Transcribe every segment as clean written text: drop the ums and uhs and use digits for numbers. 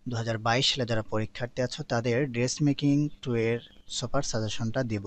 2022 সালে যারা পরীক্ষার্থী আছো তাদের ড্রেস মেকিং 2 এর সুপার সাজেশনটা দিব।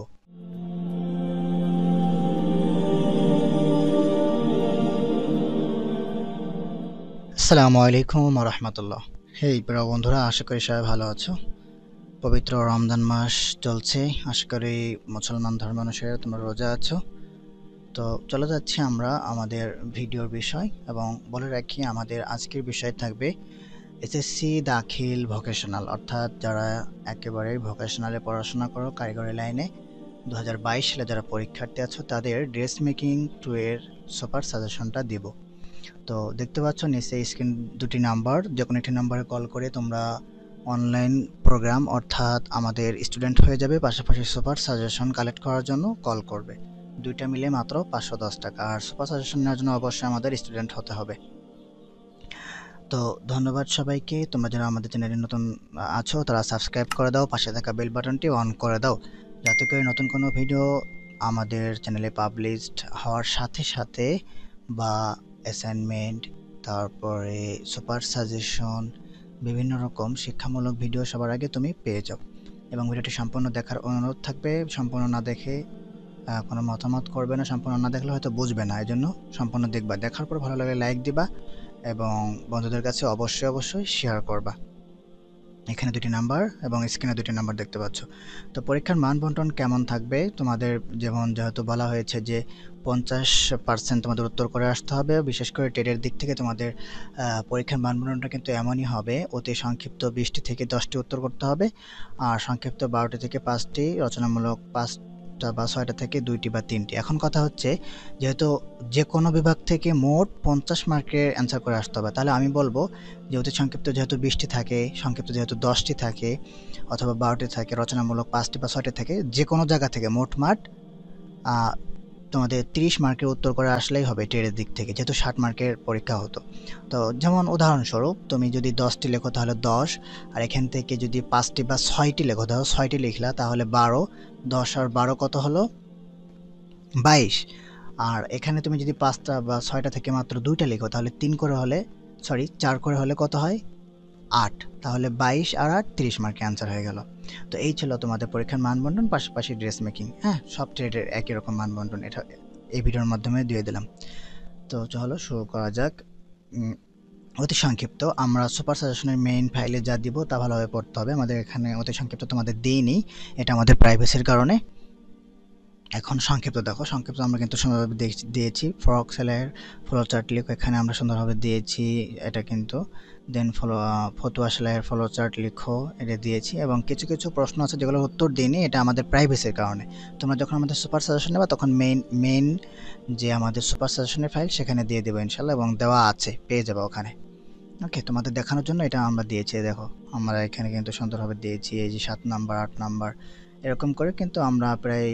আসসালামু আলাইকুম ওয়া রাহমাতুল্লাহ। হেই প্রিয় বন্ধুরা, আশা করি সবাই ভালো আছো। পবিত্র রমজান মাস চলছে, আশা করি মুসলমান ধর্মানুসারে তোমরা রোজা আছো। তো চলে যাচ্ছি আমরা আমাদের ভিডিওর বিষয়, এবং বলে রাখি আমাদের আজকের বিষয় থাকবে এসএসসি দাখিল ভোকেশনাল, অর্থাৎ যারা একেবারে ভোকেশনালে পড়াশোনা করো কারিগরি লাইনে 2022 সালে যারা পরীক্ষার্থী আছো তাদের ড্রেস মেকিং 2 এর সুপার সাজেশনটা দিব। তো দেখতে পাচ্ছ নিচে স্ক্রিন দুটি নাম্বার, যে কোনো একটি নাম্বারে কল করে তোমরা অনলাইন প্রোগ্রাম অর্থাৎ আমাদের স্টুডেন্ট হয়ে যাবে, পাশাপাশি সুপার সাজেশন কালেক্ট করার জন্য কল করবে। দুইটা মিলে মাত্র 510 টাকা। আর সুপার সাজেশন নেওয়ার জন্য অবশ্যই আমাদের স্টুডেন্ট হতে হবে। তো ধন্যবাদ সবাইকে। তোমরা যারা আমাদের চ্যানেলে নতুন আছো তারা সাবস্ক্রাইব করে দাও, পাশে থাকা বেল বাটনটি অন করে দাও, যাতে করে নতুন কোনো ভিডিও আমাদের চ্যানেলে পাবলিশড হওয়ার সাথে সাথে বা অ্যাসাইনমেন্ট, তারপরে সুপার সাজেশন, বিভিন্ন রকম শিক্ষামূলক ভিডিও সবার আগে তুমি পেয়ে যাও। এবং ভিডিওটি সম্পূর্ণ দেখার অনুরোধ থাকবে। সম্পূর্ণ না দেখে কোনো মতামত করবে না, সম্পূর্ণ না দেখলে হয়তো বুঝবে না, এই জন্য সম্পূর্ণ দেখবা। দেখার পর ভালো লাগলে লাইক দিবা এবং বন্ধুদের কাছে অবশ্যই শেয়ার করবা। এখানে দুটি নাম্বার এবং স্ক্রিনে দুটি নাম্বার দেখতে পাচ্ছ। তো পরীক্ষার মান বন্টন কেমন থাকবে তোমাদের, যেহেতু বলা হয়েছে যে 50% তোমাদের উত্তর করে আসতে হবে, বিশেষ করে টেটের দিক থেকে তোমাদের পরীক্ষার মান বন্টনটা কিন্তু এমনই হবে, অতি সংক্ষিপ্ত 20টি থেকে 10টি উত্তর করতে হবে, আর সংক্ষিপ্ত 12টি থেকে 5টি, রচনামূলক 5টা বা 6টা থেকে 2টি বা 3টি। এখন কথা হচ্ছে, যেহেতু যে কোনো বিভাগ থেকে মোট 50 মার্কের অ্যান্সার করে আসতে হবে, তাহলে আমি বলবো যে অতি সংক্ষিপ্ত যেহেতু 20টি থাকে, সংক্ষিপ্ত যেহেতু 10টি থাকে, অথবা 12টি থাকে, রচনামূলক 5টি বা 6টি থাকে, যে কোনো জায়গা থেকে মোটমাট তোমাদের 30 মার্কের উত্তর করে আসলেই হবে টেটের দিক থেকে, যেহেতু 60 মার্কের পরীক্ষা হতো। তো যেমন উদাহরণস্বরূপ তুমি যদি 10টি লেখো তাহলে 10, আর এখান থেকে যদি 5টি বা 6টি লেখো, ধরো 6টি লিখলা তাহলে 12, 10 আর 12 কত হলো? 22। আর এখানে তুমি যদি 5টা বা 6টা থেকে মাত্র 2টা লেখো তাহলে 4 করে হলে কত হয়? 8। তাহলে 22 আর 8 30 মার্কের অ্যান্সার হয়ে গেল। তো এই ছিল তোমাদের পরীক্ষার মানবন্টন, পাশাপাশি ড্রেস মেকিং। হ্যাঁ, সব ট্রেডের একই রকম মানবন্টন, এটা এই ভিডিওর মাধ্যমে দিয়ে দিলাম। তো চলো শুরু করা যাক। অতি সংক্ষিপ্ত আমরা সুপার সাজেশনের মেইন ফাইলে যা দিব তা ভালোভাবে পড়তে হবে। আমাদের এখানে অতি সংক্ষিপ্ত তোমাদের দিইনি, এটা আমাদের প্রাইভেসির কারণে। এখন সংক্ষিপ্ত দেখো, সংক্ষিপ্ত আমরা কিন্তু সুন্দরভাবে দিয়েছি। ফ্রক সেলাইয়ের ফলো চার্ট লিখো, এখানে আমরা সুন্দরভাবে দিয়েছি এটা কিন্তু। দেন ফতুয়া সেলাইয়ের ফলো চার্ট লিখো, এটা দিয়েছি। এবং কিছু কিছু প্রশ্ন আছে যেগুলোর উত্তর দিইনি, এটা আমাদের প্রাইভেসির কারণে। তোমরা যখন আমাদের সুপার সাজেশন নেবা তখন মেইন যে আমাদের সুপার সাজেশনের ফাইল সেখানে দিয়ে দেবো ইনশাল্লাহ, এবং দেওয়া আছে, পেয়ে যাবে ওখানে। ওকে, তোমাদের দেখানোর জন্য এটা আমরা দিয়েছি। দেখো আমরা এখানে কিন্তু সুন্দরভাবে দিয়েছি, এই যে 7 নাম্বার 8 নাম্বার এরকম করে কিন্তু আমরা প্রায়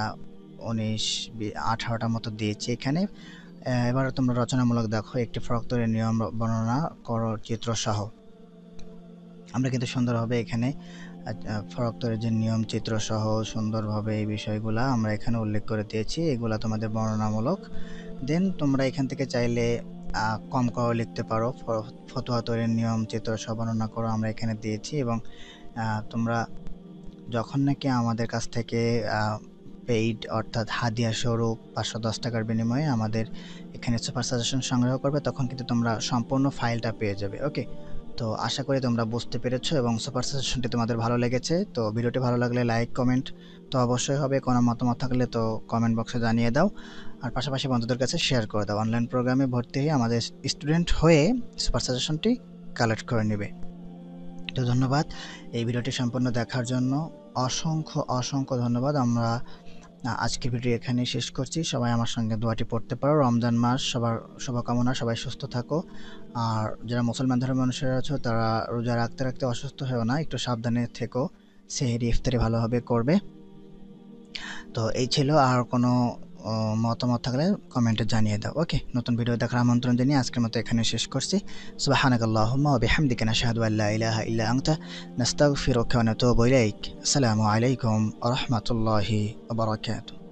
19-18টা মতো দিয়েছি এখানে। এবার তোমরা রচনামূলক দেখো, একটি ফ্রক তৈরির নিয়ম বর্ণনা করো চিত্র সহ। আমরা কিন্তু সুন্দরভাবে এখানে ফ্রক তৈরির যে নিয়ম চিত্র সহ সুন্দরভাবে এই বিষয়গুলা আমরা এখানে উল্লেখ করে দিয়েছি, এগুলা তোমাদের বর্ণনামূলক। দেন তোমরা এখান থেকে চাইলে কম করে লিখতে পারো, ফতোয়া তৈরির নিয়ম চিত্র সহ বর্ণনা করো, আমরা এখানে দিয়েছি। এবং তোমরা যখন নাকি আমাদের কাছ থেকে পেইড অর্থাৎ হাদিয়া স্বরূপ 510 টাকার বিনিময়ে আমাদের এখানে সুপার সাজেশন সংগ্রহ করবে, তখন কিন্তু তোমরা সম্পূর্ণ ফাইলটা পেয়ে যাবে। ওকে, তো আশা করি তোমরা বুঝতে পেরেছো এবং সুপার সাজেশনটি তোমাদের ভালো লেগেছে। তো ভিডিওটি ভালো লাগলে লাইক কমেন্ট তো অবশ্যই হবে, কোনো মতামত থাকলে তো কমেন্ট বক্সে জানিয়ে দাও, আর পাশাপাশি বন্ধুদের কাছে শেয়ার করে দাও। অনলাইন প্রোগ্রামে ভর্তি হয়ে আমাদের স্টুডেন্ট হয়ে সুপার সাজেশনটি কালেক্ট করে নেবে। তো ধন্যবাদ এই ভিডিওটি সম্পূর্ণ দেখার জন্য, অসংখ্য ধন্যবাদ। আমরা আজকের ভিডিও এখানে শেষ করছি। সবাই আমার সঙ্গে দোয়াটি পড়তে পারো। রমজান মাস, সবার শুভকামনা, সবাই সুস্থ থাকো। আর যারা মুসলমান ধর্মের মানুষেরা আছো তারা রোজা রাখতে রাখতে অসুস্থ হয়েও না, একটু সাবধানে থেকো, সেহরি ইফতারি ভালোভাবে করবে। তো এই ছিল, আর কোনো মতামত থাকলে কমেন্টে জানিয়ে দাও। ওকে, নতুন ভিডিও দেখার আমন্ত্রণ জানিয়ে আজকের মতো এখানে শেষ করছি। সুবহানাকাল্লাহুম্মা ওয়া বিহামদিকা নাশহাদু আল্লা ইলাহা ইল্লা আনতা নাস্তাগফিরুকা ওয়া নাতুবু ইলাইক। আসসালামু আলাইকুম ওয়া রাহমাতুল্লাহি ওয়া বারাকাতুহু।